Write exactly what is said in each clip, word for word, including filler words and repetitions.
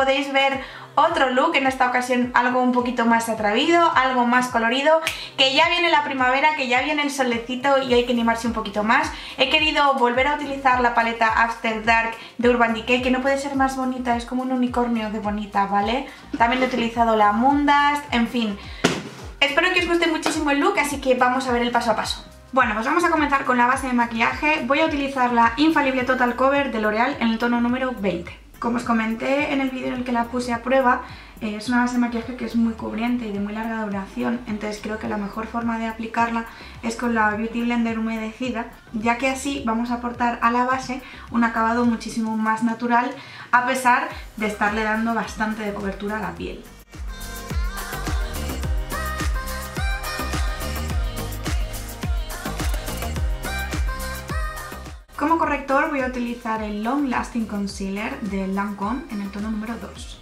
podéis ver otro look, en esta ocasión algo un poquito más atrevido, algo más colorido, que ya viene la primavera, que ya viene el solecito y hay que animarse un poquito más. He querido volver a utilizar la paleta After Dark de Urban Decay, que no puede ser más bonita, es como un unicornio de bonita, ¿vale? También he utilizado la Moon Dust, en fin. Espero que os guste muchísimo el look, así que vamos a ver el paso a paso. Bueno, pues vamos a comenzar con la base de maquillaje. Voy a utilizar la Infallible Total Cover de L'Oreal en el tono número veinte. Como os comenté en el vídeo en el que la puse a prueba, eh, es una base de maquillaje que es muy cubriente y de muy larga duración, entonces creo que la mejor forma de aplicarla es con la Beauty Blender humedecida, ya que así vamos a aportar a la base un acabado muchísimo más natural, a pesar de estarle dando bastante de cobertura a la piel. Como corrector voy a utilizar el Long Lasting Concealer de Lancôme en el tono número dos.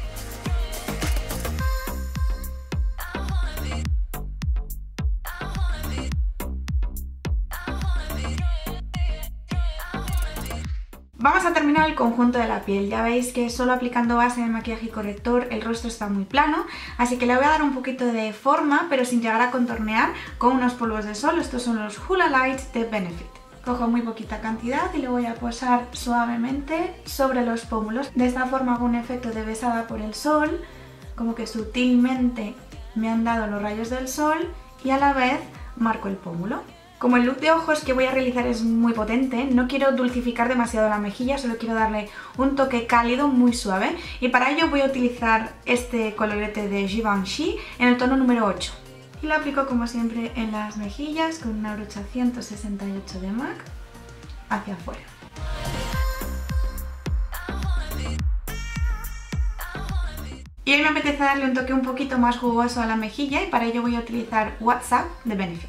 Vamos a terminar el conjunto de la piel. Ya veis que solo aplicando base de maquillaje y corrector el rostro está muy plano, así que le voy a dar un poquito de forma, pero sin llegar a contornear, con unos polvos de sol. Estos son los Hoola Lights de Benefit. Cojo muy poquita cantidad y le voy a posar suavemente sobre los pómulos. De esta forma hago un efecto de besada por el sol, como que sutilmente me han dado los rayos del sol y a la vez marco el pómulo. Como el look de ojos que voy a realizar es muy potente, no quiero dulcificar demasiado la mejilla, solo quiero darle un toque cálido muy suave y para ello voy a utilizar este colorete de Givenchy en el tono número ocho. Y lo aplico como siempre en las mejillas con una brocha ciento sesenta y ocho de MAC hacia afuera. Y hoy me apetece darle un toque un poquito más jugoso a la mejilla y para ello voy a utilizar WhatsApp de Benefit.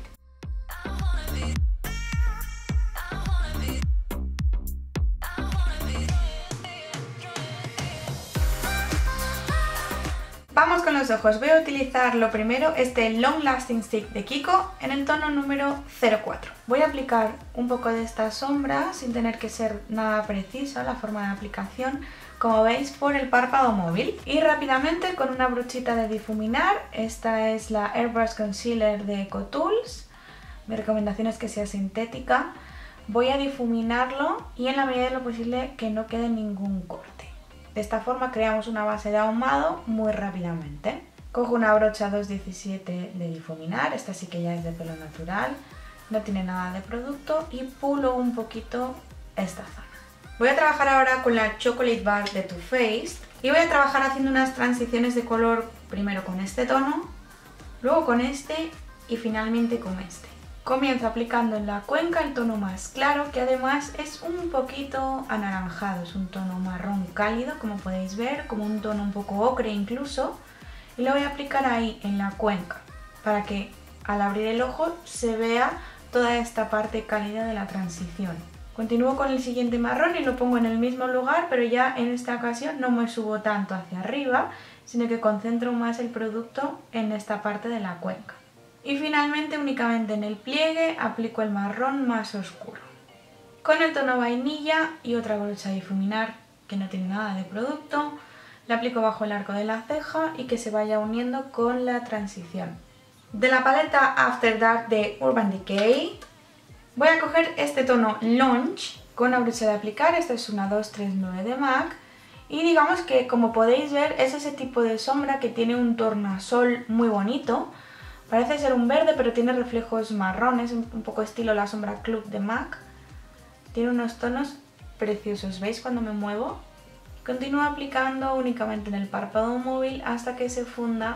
Vamos con los ojos. Voy a utilizar lo primero este Long Lasting Stick de Kiko en el tono número cero cuatro. Voy a aplicar un poco de esta sombra sin tener que ser nada precisa la forma de aplicación, como veis, por el párpado móvil. Y rápidamente con una brochita de difuminar, esta es la Airbrush Concealer de EcoTools. Mi recomendación es que sea sintética. Voy a difuminarlo y en la medida de lo posible que no quede ningún corte. De esta forma creamos una base de ahumado muy rápidamente. Cojo una brocha dos diecisiete de difuminar, esta sí que ya es de pelo natural, no tiene nada de producto y pulo un poquito esta zona. Voy a trabajar ahora con la Chocolate Bar de Too Faced y voy a trabajar haciendo unas transiciones de color primero con este tono, luego con este y finalmente con este. Comienzo aplicando en la cuenca el tono más claro, que además es un poquito anaranjado, es un tono marrón cálido, como podéis ver, como un tono un poco ocre incluso, y lo voy a aplicar ahí en la cuenca, para que al abrir el ojo se vea toda esta parte cálida de la transición. Continúo con el siguiente marrón y lo pongo en el mismo lugar, pero ya en esta ocasión no me subo tanto hacia arriba, sino que concentro más el producto en esta parte de la cuenca. Y finalmente únicamente en el pliegue aplico el marrón más oscuro. Con el tono vainilla y otra brocha de difuminar que no tiene nada de producto, la aplico bajo el arco de la ceja y que se vaya uniendo con la transición. De la paleta After Dark de Urban Decay voy a coger este tono Launch con la brocha de aplicar, esta es una dos tres nueve de MAC y digamos que como podéis ver es ese tipo de sombra que tiene un tornasol muy bonito. Parece ser un verde, pero tiene reflejos marrones, un poco estilo la sombra Club de MAC. Tiene unos tonos preciosos, ¿veis cuando me muevo? Continúo aplicando únicamente en el párpado móvil hasta que se funda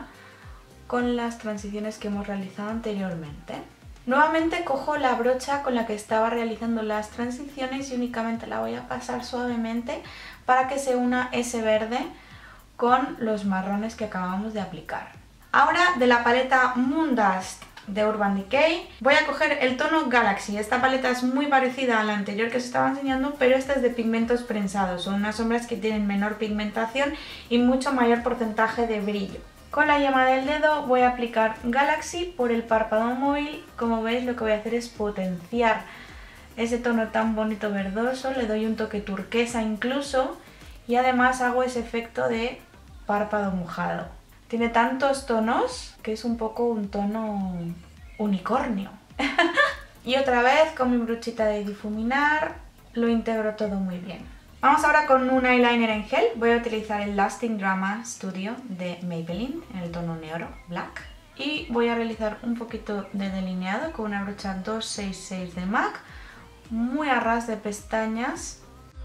con las transiciones que hemos realizado anteriormente. Nuevamente cojo la brocha con la que estaba realizando las transiciones y únicamente la voy a pasar suavemente para que se una ese verde con los marrones que acabamos de aplicar. Ahora de la paleta Moon Dust de Urban Decay voy a coger el tono Galaxy. Esta paleta es muy parecida a la anterior que os estaba enseñando, pero esta es de pigmentos prensados. Son unas sombras que tienen menor pigmentación y mucho mayor porcentaje de brillo. Con la yema del dedo voy a aplicar Galaxy por el párpado móvil. Como veis, lo que voy a hacer es potenciar ese tono tan bonito verdoso. Le doy un toque turquesa incluso y además hago ese efecto de párpado mojado. Tiene tantos tonos que es un poco un tono unicornio. Y otra vez con mi brochita de difuminar lo integro todo muy bien. Vamos ahora con un eyeliner en gel. Voy a utilizar el Lasting Drama Studio de Maybelline en el tono negro, black. Y voy a realizar un poquito de delineado con una brocha doscientos sesenta y seis de MAC, muy a ras de pestañas.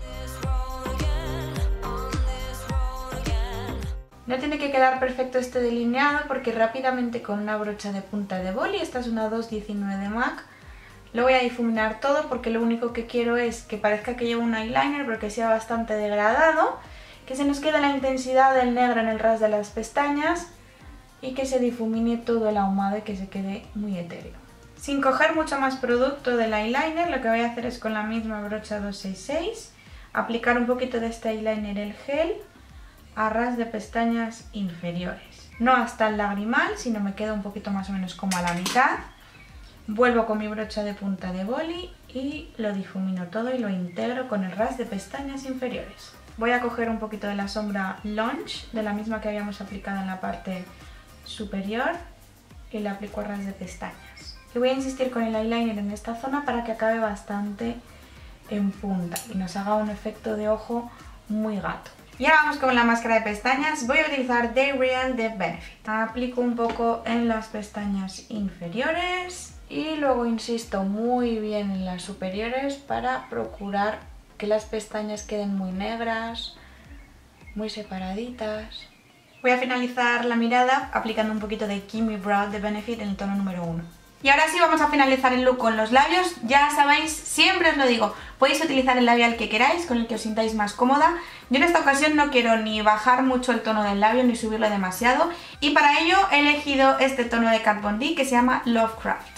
No tiene que quedar perfecto este delineado porque rápidamente con una brocha de punta de boli, esta es una doscientos diecinueve de MAC, lo voy a difuminar todo porque lo único que quiero es que parezca que llevo un eyeliner pero que sea bastante degradado, que se nos quede la intensidad del negro en el ras de las pestañas y que se difumine todo el ahumado y que se quede muy etéreo. Sin coger mucho más producto del eyeliner, lo que voy a hacer es con la misma brocha doscientos sesenta y seis aplicar un poquito de este eyeliner el gel a ras de pestañas inferiores. No hasta el lagrimal, sino me queda un poquito más o menos como a la mitad. Vuelvo con mi brocha de punta de boli y lo difumino todo y lo integro con el ras de pestañas inferiores. Voy a coger un poquito de la sombra Launch, de la misma que habíamos aplicado en la parte superior, y la aplico a ras de pestañas. Y voy a insistir con el eyeliner en esta zona para que acabe bastante en punta y nos haga un efecto de ojo muy gato. Y ahora vamos con la máscara de pestañas. Voy a utilizar Day Real de Benefit. Aplico un poco en las pestañas inferiores y luego insisto muy bien en las superiores para procurar que las pestañas queden muy negras, muy separaditas. Voy a finalizar la mirada aplicando un poquito de Gimme Brow de Benefit en el tono número uno. Y ahora sí vamos a finalizar el look con los labios. Ya sabéis, siempre os lo digo, podéis utilizar el labial que queráis, con el que os sintáis más cómoda. Yo en esta ocasión no quiero ni bajar mucho el tono del labio ni subirlo demasiado, y para ello he elegido este tono de Kat Von D que se llama Lovecraft.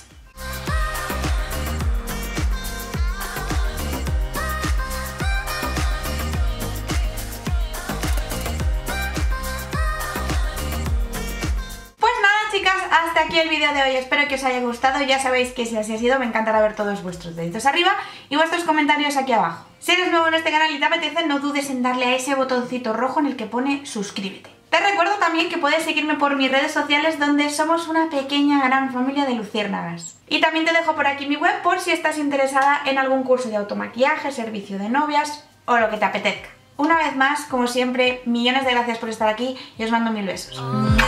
Hasta aquí el vídeo de hoy, espero que os haya gustado. Ya sabéis que si así ha sido me encantará ver todos vuestros deditos arriba y vuestros comentarios aquí abajo. Si eres nuevo en este canal y te apetece, no dudes en darle a ese botoncito rojo en el que pone suscríbete. Te recuerdo también que puedes seguirme por mis redes sociales, donde somos una pequeña gran familia de luciérnagas. Y también te dejo por aquí mi web por si estás interesada en algún curso de automaquillaje, servicio de novias o lo que te apetezca. Una vez más, como siempre, millones de gracias por estar aquí y os mando mil besos.